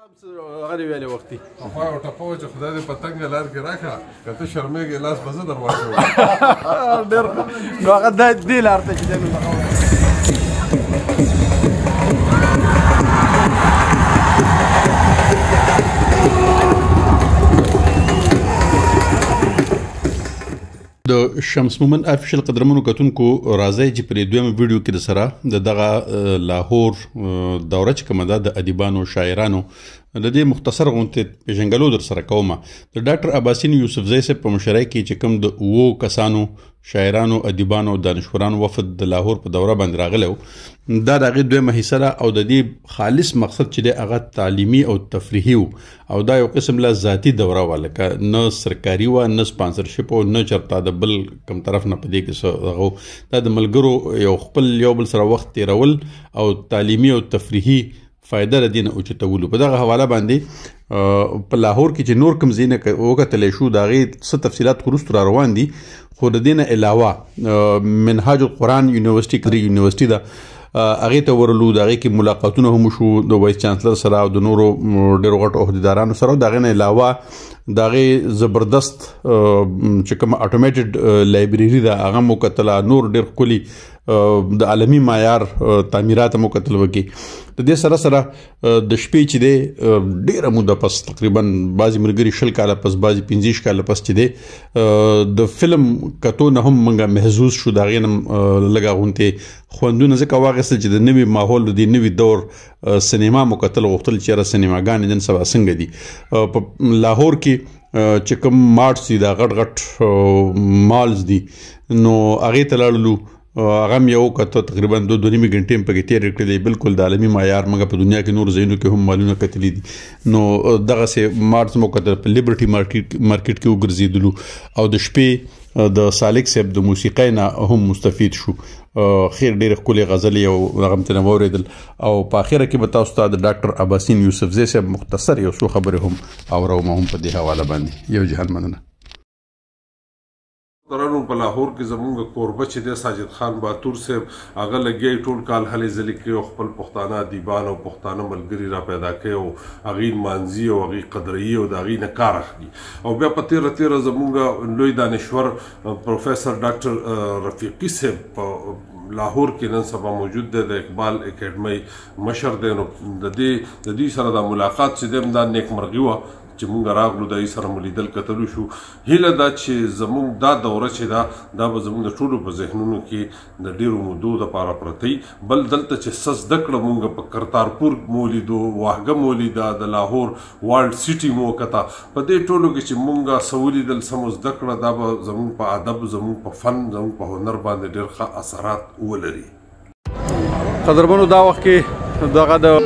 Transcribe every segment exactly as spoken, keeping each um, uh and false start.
غالي ویلې وختي خو او ټپو چې خدای دې پتنګ لار کې راکړه کته شرمېږي لاس بزه دروازه ډېر نو هغه د دې لار ته چې دی نو د شمس مومن افیشل قدرمنو کتونکو راځي چې په دویم ویډیو کې د سره د دغه لاهور دوره چې کومه ده د ادیبانو شاعرانو د دې مختصر غونټه پیژنګلو در سره کومه د ډاکټر عباسین یوسفزی صاحب په مشرۍ کې چې کوم د وو کسانو شاعرانو ادیبانو دانشورانو وفد د لاهور په دوره باندې راغلو دا دغه دویمه حصہ او د دې خالص مقصد چې د هغه تعلیمي او تفریحي او دا یو قسم له ذاتی دوره ولکه نه سرکاري و نه سپانسرشپ او نه چرته د بل کم طرف نه پدې کې هغه دا د ملګرو یو خپل یو بل سره وخت تیرول او تعلیمي او تفریحي فائدہ ردین او چتولو په دغه حواله باندې په لاهور کې چې نور کوم زینه وکتل شو دا غي څه تفصيلات خروست را روان دي خو د دینه علاوه منهاج القرآن یونیورسيټي کړي یونیورسيټي دا هغه ته ورلو دا غي کې ملاقاتونه هم شو د وایس چانسلر سره او د نورو ډیرو غټ عہدیدارانو سره دا غي علاوه دا غي زبردست چې کوم اتوماتډ لایبرری دا هغه مکتل نور ډیر کلی د عالمي معیار تعمیرات مو کتل وکي د دې سره سره د شپې چې دی ډیره موده پس تقریبا بعضی مرګري شل کاله پس بعضی پنځه کاله پس چې دی د فلم کتو نه هم منګه محسوس شو دا غینم لګا غونته خوندونه ځکه واغسل چې د نوي ماحول د نوي دور سینما مو کتل غوښتل چې را سینماګان نن سبا څنګه دي په لاهور کې چې کوم مارټ سي دا غټ غټ مالز دي نو هغه تللو هغه یو کته تقریبا دوه دوه نیمه غنټې په کې تیر کړلې بالکل د عالمي معیار مګه په دنیا کې نور زینو کې هم مالونه کتلې دي نو دغه سه مارټ مو کته په لیبرټي مارکیټ مارکیټ کې وګرځیدلو او د شپې د سالک صاحب د موسیقۍ نه هم مستفید شو خیر ډېر خولي غزل او رقم تنوریدل او په اخره کې به تاسو ته د ډاکټر عباسین یوسفزی صاحب مختصر یو څو خبره هم او رو هم په دې حواله باندې یو جهان مننه ترانو په لاهور کې زمونږ کوربه چې د ساجد خان باتور صاحب هغه لګي ټول کال هلي ځلې کې خپل پښتانه دیبان او پښتانه ملګری را پیدا کړي او هغه مانزي او هغه قدرې او داغي نه کار اخلي او بیا په تیر تیر زمونږ لوی دانشور پروفیسور ډاکټر رفیقی صاحب لاهور کې نن سبا موجود دی د اقبال اکیډمي مشر دی نو د دې د دې سره د ملاقات چې د امدان نیکمرغي و چې مونږ راغلو د ای سره ملیدل کتلو شو هیله دا چې زمونږ دا دوره چې دا دا به زمونږ د ټولو په ذهنونو کې د ډیرو مودو دپاره پرتی بل دلته چې څه زده کړه مونږ په کرتارپور مولیدو واهګه مولیده د لاهور والډ سیټي مو وکته په دې ټولو کې چې مونږ څه ولیدل څه مو زده کړه دا به زمونږ په ادب زمونږ په فن زمونږ په هنر باندې ډېر ښه اثرات ولري قدرمنو دا وخت کې دغه د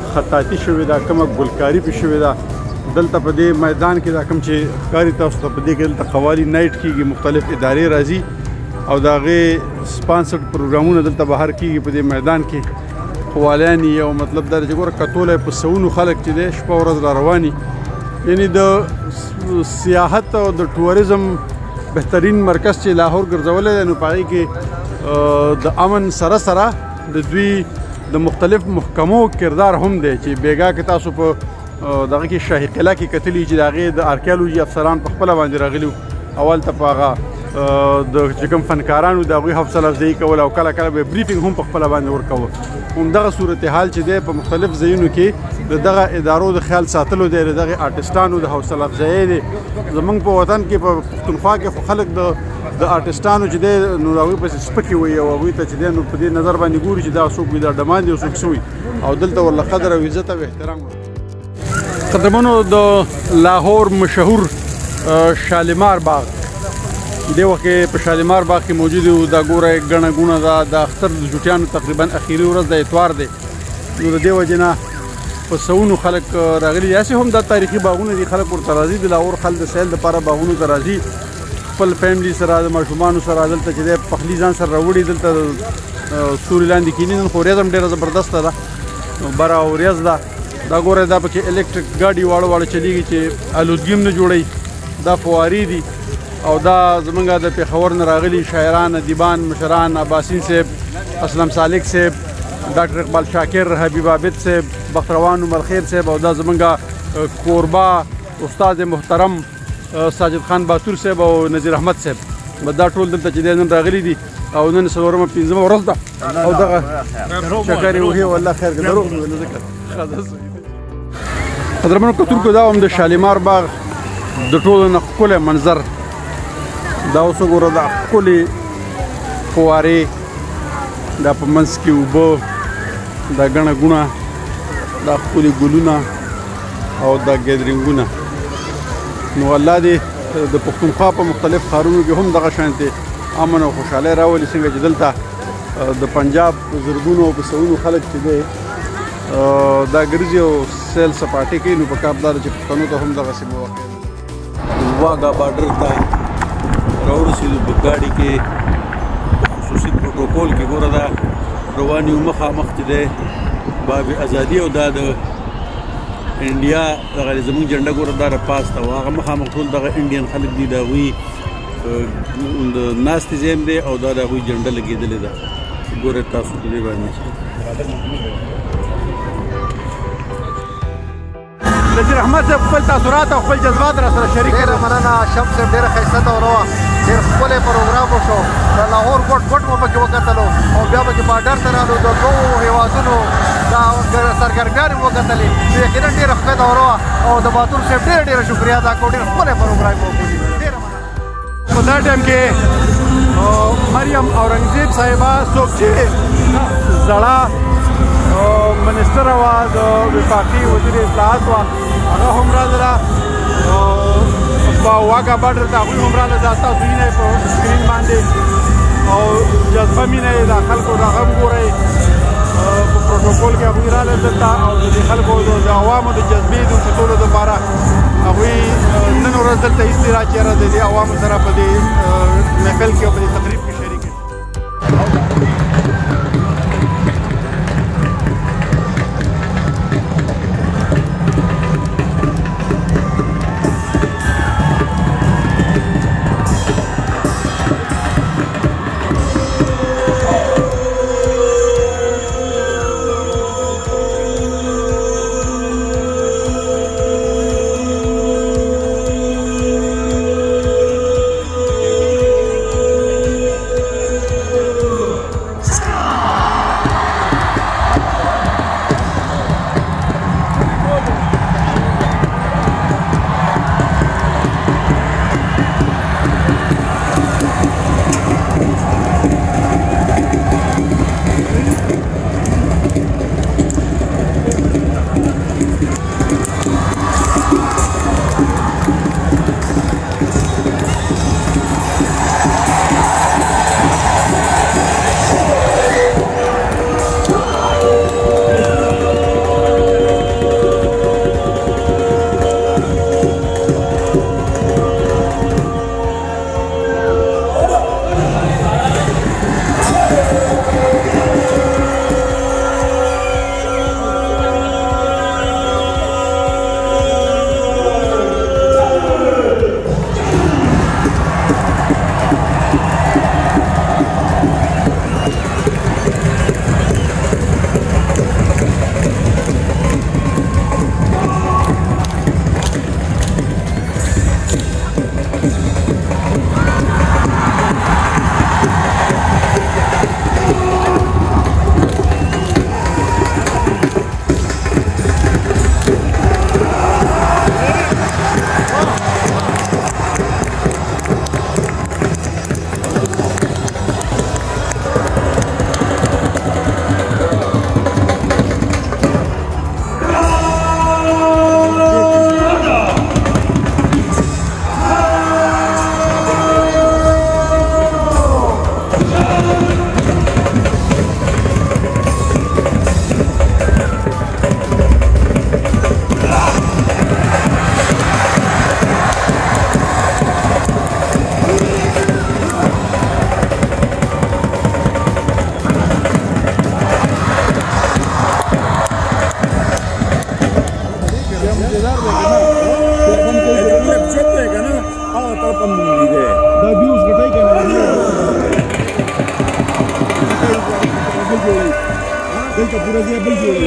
خطاطي شوې ده، کومه ګلکاري پې شوې ده. دلته په دې میدان کې دا کوم چې ښکاري تاسو ته په دې کې دلته قوالي نایټ کېږي، مختلف ادارې راځي او د هغې سپانسرډ پروګرامونه دلته بهر کېږي په دې میدان کې. قوالیان یو مطلب دا چې ګوره کتولی په سوونو خلک چې دی شپه ورځ را رواني. یعنې د سیاحت او د ټوریزم بهترین مرکز چې لاهور ګرځولی دی، نو په هغې کې د امن سره سره د دوی د مختلف محکمو کردار هم دی چې بیګا کې تاسو په دغه کې شاهي قلعه کې کتلي چې د هغې د آرکیالوجي افسران په خپله باندې راغلي وو. اول ته په هغه د چې کوم فنکارانو د هغوی حوصله افزایي کول او کله کله به بریفینګ هم په خپله باندې ورکوه. همدغه صورتحال چې دی په مختلف ځایونو کې د دغه ادارو د خیال ساتلو دی، د دغې آرټسټانو د حوصله افزایي دی. زموږ په وطن کې په پښتونخوا کې خو خلک د د آرټسټانو چې دی نو هغوی پسې سپکې وایي او هغوی ته چې دی نو په دې نظر باندې ګوري چې دا څوک وي، دا ډمان دی او څوک څه وي، او دلته ورله قدر او عزت او احترام. قدرمنو، د لاهور مشهور شالیمار باغ دې وخت کې په شالیمار باغ کې موجود و. دا ګوره ګڼه ګوڼه ده، د اختر د جوټیانو تقریبا اخري ورځ د اتوار دی، نو د دې وجې نه په سوونو خلک راغلي. داسې هم دا تاریخي باغونه دي، خلک ورته راځي. د لاهور خلک د سیل دپاره باغونو ته راځي، خپل فیملي سره د ماشومانو سره دلته چې دی پخلي ځان سره راوړي، دلته ستوري لاندې کیني. نن خو ورځ هم ډېره زبردسته ده، بره ورځ ده. دا ګوره دا پکې الکتریک ګاډي واړه واړه چلیږي چې الودګي هم نه جوړوي. دا فوارې دي او دا زمونږ د پېښور نه راغلي شاعران، ادیبان، مشران، عباسین صاحب، اسلم سالک صاحب، ډاکټر اقبال شاکر، حبیب عابد صاحب، بختروان عمر خیر صاحب، او دا زمونږ کوربا استاد محترم ساجد خان باتور صاحب او نذیر احمد صاحب. دا ټول دلته چې دی نن راغلي دي او نن څلورمه پنځمه ورځ ده او دغه شکر یې وهي والله خیر که دروغ مې ونه ذکر. قدرمنو کتونکو، دا هم د شالیمار باغ د ټولو نه ښکلی منظر. دا اوس وګوره، دا ښکلې فوارې، دا په منځ کې اوبه، دا ګڼه ګوڼه، دا ښکلي ګلونه او دا ګیدرینګونه. نو الله دې د پښتونخوا په مختلف ښارونو کې هم دغه شانتې امن او خوشحالۍ راولي، څنګه چې دلته د پنجاب زرګونو او په سوونو خلک چې دی دا ګرځي او سیل سپاټې کوي. نو پکار دا ده چې پښتنو ته هم دغسې مواقع واګا بارډر ته راورسېدو په ګاډي کې خصوصي پروټوکول کې. ګوره دا روان یو مخامخ چې دی باب ازادي او دا د انډیا دغه زموږ جنډه ګوره دا راپاس ته و، هغه مخامخ ټول دغه انډین خلک دي، د هغوی د ناستې ځای دی او دا د هغوی جنډه لګېدلې ده. ګوره تاسو په دې باندې نذیر احمد صاحب خپل تاثرات او خپل جذبات را سره شریک کړل. مننه شمس صاحب، ډېره ښایسته دوره وه، ډېر ښکلی پروګرام وشو. د لاهور ګوټ ګوټ مو پکې وکتلو او بیا پکې بارډر ته رالو، د دوو هېوادونو دا سرګرمیان مو وکتلې. یقینا ډېره ښه دوره وه او د باتور صاحب ډېره ډېره شکریه ادا کوو. ډېر ښکلی پروګرام مو وکړي. ډېره مننه. په دا ټایم کې مریم اورنګزیب صاحبه څوک چې زړه منسټره وه، د وفاقي وزیر اطلاعات وه، هغه هم راغله. په واګا بارډر ته هغوی هم راغله. دا تاسو وینئ په سکرین باندې او جذبه مینه یې د خلکو د هغه هم ګورئ. په پروټوکول کې هغوی راغله دلته او د دې خلکو د عوامو د جذبې د اوچتولو دپاره هغوی نن ورځ دلته ایستي را چې یاره د دې عوامو سره په دې محفل کې او په دې تقریب کې شریک شي. بل جوړي دلته پوره ځای بل جوړي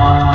Thank you.